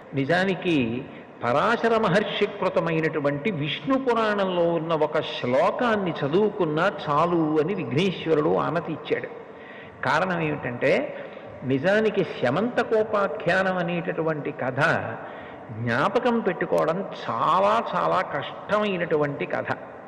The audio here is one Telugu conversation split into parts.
నిజానికి పరాశర మహర్షి కృతమైనటువంటి విష్ణు పురాణంలో ఉన్న ఒక శ్లోకాన్ని చదువుకున్నా చాలు అని విఘ్నేశ్వరుడు ఆనతి ఇచ్చాడు. కారణం ఏమిటంటే, నిజానికి శమంతకోపాఖ్యానం అనేటటువంటి కథ జ్ఞాపకం పెట్టుకోవడం చాలా చాలా కష్టమైనటువంటి కథ.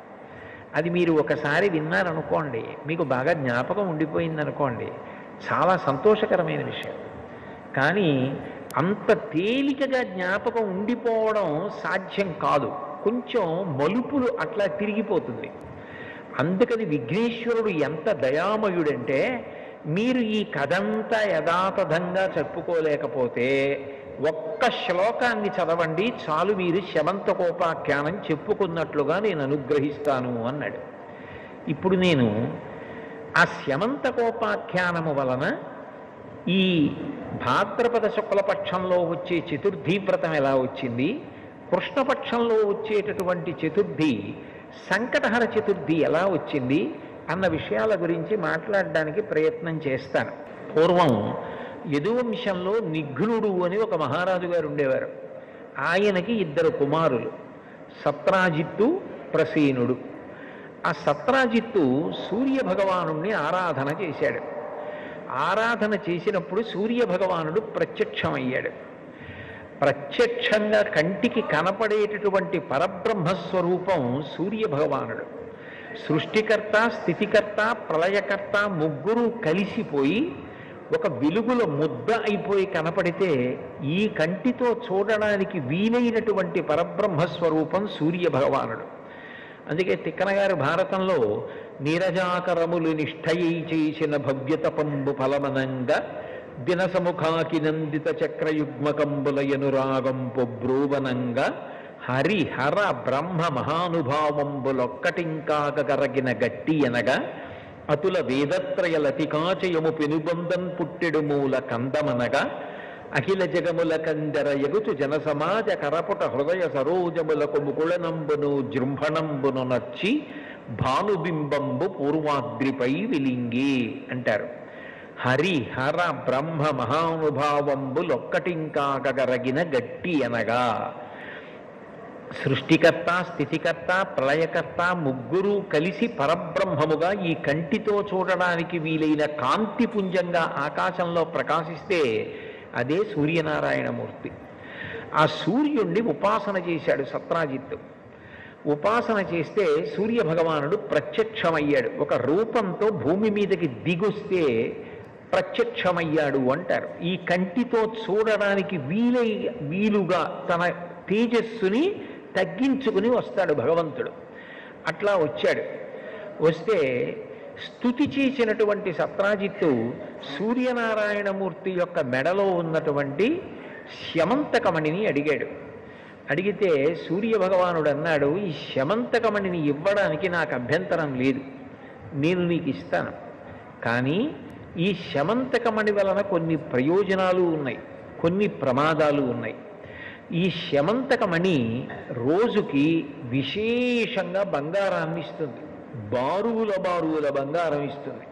అది మీరు ఒకసారి విన్నారనుకోండి, మీకు బాగా జ్ఞాపకం ఉండిపోయిందనుకోండి, చాలా సంతోషకరమైన విషయం. కానీ అంత తేలికగా జ్ఞాపకం ఉండిపోవడం సాధ్యం కాదు. కొంచెం మలుపులు అట్లా తిరిగిపోతుంది. అందుకని విఘ్నేశ్వరుడు ఎంత దయామయుడంటే, మీరు ఈ కథంతా యథాతథంగా చెప్పుకోలేకపోతే ఒక్క శ్లోకాన్ని చదవండి చాలు, మీరు శమంతకోపాఖ్యానం చెప్పుకున్నట్లుగా నేను అనుగ్రహిస్తాను అన్నాడు. ఇప్పుడు నేను ఆ శమంతకోపాఖ్యానము వలన ఈ భాద్రపద శుక్లపక్షంలో వచ్చే చతుర్థి వ్రతం ఎలా వచ్చింది, కృష్ణపక్షంలో వచ్చేటటువంటి చతుర్థి సంకటహర చతుర్థి ఎలా వచ్చింది అన్న విషయాల గురించి మాట్లాడడానికి ప్రయత్నం చేస్తాను. పూర్వం యదువంశంలో నిఘ్నుడు అని ఒక మహారాజు గారు ఉండేవారు. ఆయనకి 2 కుమారులు, సత్రాజిత్తు, ప్రసేనుడు. ఆ సత్రాజిత్తు సూర్య భగవానుణ్ణి ఆరాధన చేశాడు. ఆరాధన చేసినప్పుడు సూర్య భగవానుడు ప్రత్యక్షమయ్యాడు. ప్రత్యక్షంగా కంటికి కనపడేటటువంటి పరబ్రహ్మస్వరూపం సూర్య భగవానుడు. సృష్టికర్త, స్థితికర్త, ప్రళయకర్త ముగ్గురు కలిసిపోయి ఒక వెలుగుల ముద్ద అయిపోయి కనపడితే ఈ కంటితో చూడడానికి వీలైనటువంటి పరబ్రహ్మస్వరూపం సూర్య భగవానుడు. అందుకే తిక్కన గారు భారతంలో నీరజాకరములు నిష్ఠయై చేసిన భవ్యతపంబు ఫలమనంగా దినసముఖాకి నందిత చక్రయుగ్మకంబులయనురాగం పొబ్రూవనంగా హరి హర బ్రహ్మ మహానుభావంబులొక్కటింకాగరగిన గట్టి అనగా అతుల వేదత్రయ లతికాచయము పెనుబందన్ పుట్టెడు మూల కందమనగా అఖిల జగముల కందర ఎగుచు జనసమాజ కరపుట హృదయ సరోజములకు ముకుళనంబును జృంభణంబును నచ్చి భానుబింబంబు పూర్వాద్రిపై విలింగి అంటారు. హరి హర బ్రహ్మ మహానుభావంబులొక్కటింకాగరగిన గట్టి అనగా సృష్టికర్త, స్థితికర్త, ప్రళయకర్త ముగ్గురు కలిసి పరబ్రహ్మముగా ఈ కంటితో చూడడానికి వీలైన కాంతిపుంజంగా ఆకాశంలో ప్రకాశిస్తే అదే సూర్యనారాయణమూర్తి. ఆ సూర్యుణ్ణి ఉపాసన చేశాడు సత్రాజిత్తు. ఉపాసన చేస్తే సూర్య భగవానుడు ప్రత్యక్షమయ్యాడు. ఒక రూపంతో భూమి మీదకి దిగొస్తే ప్రత్యక్షమయ్యాడు అంటారు. ఈ కంటితో చూడడానికి వీలుగా తన తేజస్సుని తగ్గించుకుని వస్తాడు భగవంతుడు. అట్లా వచ్చాడు. వస్తే స్తుతి చేసినటువంటి సత్రాజిత్తు సూర్యనారాయణమూర్తి యొక్క మెడలో ఉన్నటువంటి శమంతకమణిని అడిగాడు. అడిగితే సూర్య భగవానుడు అన్నాడు, ఈ శమంతకమణిని ఇవ్వడానికి నాకు అభ్యంతరం లేదు, నేను నీకు ఇస్తాను. కానీ ఈ శమంతకమణి వలన కొన్ని ప్రయోజనాలు ఉన్నాయి, కొన్ని ప్రమాదాలు ఉన్నాయి. ఈ శమంతకమణి రోజుకి విశేషంగా బంగారాన్ని ఇస్తుంది, బారువుల బంగారం ఇస్తుంది.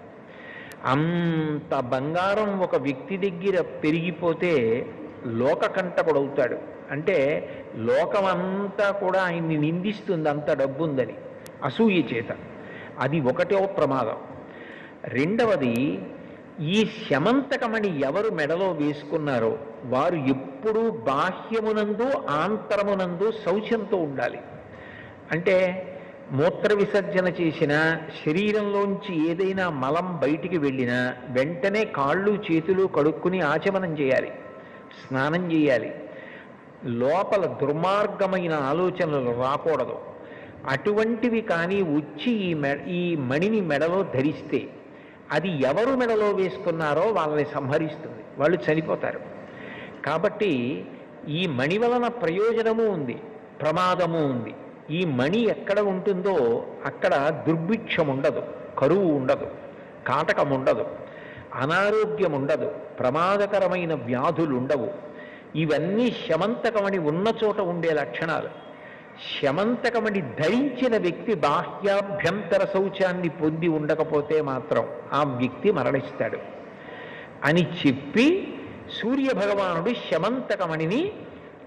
అంత బంగారం ఒక వ్యక్తి దగ్గర పెరిగిపోతే లోకకంటకుడవుతాడు. అంటే లోకమంతా కూడా ఆయన్ని నిందిస్తుంది, అంత డబ్బుందని, అసూయ చేత. అది ఒకటో ప్రమాదం. రెండవది, ఈ శమంతకమణి ఎవరు మెడలో వేసుకున్నారో వారు ఎప్పుడూ బాహ్యమునందు ఆంతరమునందు శౌచంతో ఉండాలి. అంటే మూత్ర విసర్జన చేసినా, శరీరంలోంచి ఏదైనా మలం బయటికి వెళ్ళినా వెంటనే కాళ్ళు చేతులు కడుక్కుని ఆచమనం చేయాలి, స్నానం చేయాలి. లోపల దుర్మార్గమైన ఆలోచనలు రాకూడదు. అటువంటివి కానీ వచ్చి ఈ మణిని మెడలో ధరిస్తే అది ఎవరు మెడలో వేసుకున్నారో వాళ్ళని సంహరిస్తుంది, వాళ్ళు చనిపోతారు. కాబట్టి ఈ మణి వలన ప్రయోజనము ఉంది, ప్రమాదము ఉంది. ఈ మణి ఎక్కడ ఉంటుందో అక్కడ దుర్భిక్షం ఉండదు, కరువు ఉండదు, కాటకం ఉండదు, అనారోగ్యం ఉండదు, ప్రమాదకరమైన వ్యాధులు ఉండవు. ఇవన్నీ శమంతకమణి ఉన్న చోట ఉండే లక్షణాలు. శమంతకమణి ధరించిన వ్యక్తి బాహ్యాభ్యంతర శౌచాన్ని పొంది ఉండకపోతే మాత్రం ఆ వ్యక్తి మరణిస్తాడు అని చెప్పి సూర్యభగవానుడు శమంతకమణిని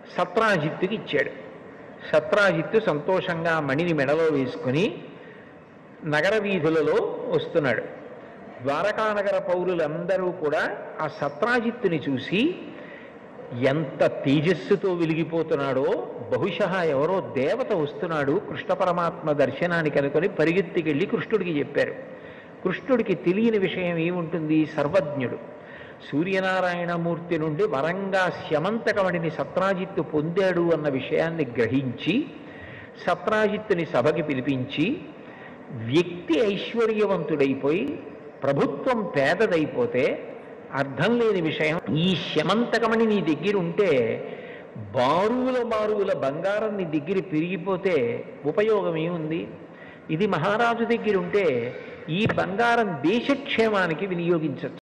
సత్రాజిత్తుకి ఇచ్చాడు. సత్రాజిత్తు సంతోషంగా మణిని మెడలో వేసుకుని నగర వీధులలో వస్తున్నాడు. ద్వారకానగర పౌరులందరూ కూడా ఆ సత్రాజిత్తుని చూసి ఎంత తేజస్సుతో వెలిగిపోతున్నాడో, బహుశः ఎవరో దేవత వస్తున్నాడు కృష్ణ పరమాత్మ దర్శనానికి అనుకొని పరిగెత్తికెళ్ళి కృష్ణుడికి చెప్పారు. కృష్ణుడికి తెలియని విషయం ఏముంటుంది? సర్వజ్ఞుడు. సూర్యనారాయణమూర్తి నుండి వరంగా స్యమంతకమణిని సత్రాజిత్తు పొందాడు అన్న విషయాన్ని గ్రహించి సత్రాజిత్తుని సభకి పిలిపించి, వ్యక్తి ఐశ్వర్యవంతుడైపోయి ప్రభుత్వం పేదదైపోతే అర్థం లేని విషయం, ఈ శమంతకమణి నీ దగ్గర ఉంటే బారువుల బంగారం నీ దగ్గర పెరిగిపోతే ఉపయోగం ఏముంది? ఇది మహారాజు దగ్గర ఉంటే ఈ బంగారం దేశక్షేమానికి వినియోగించచ్చు.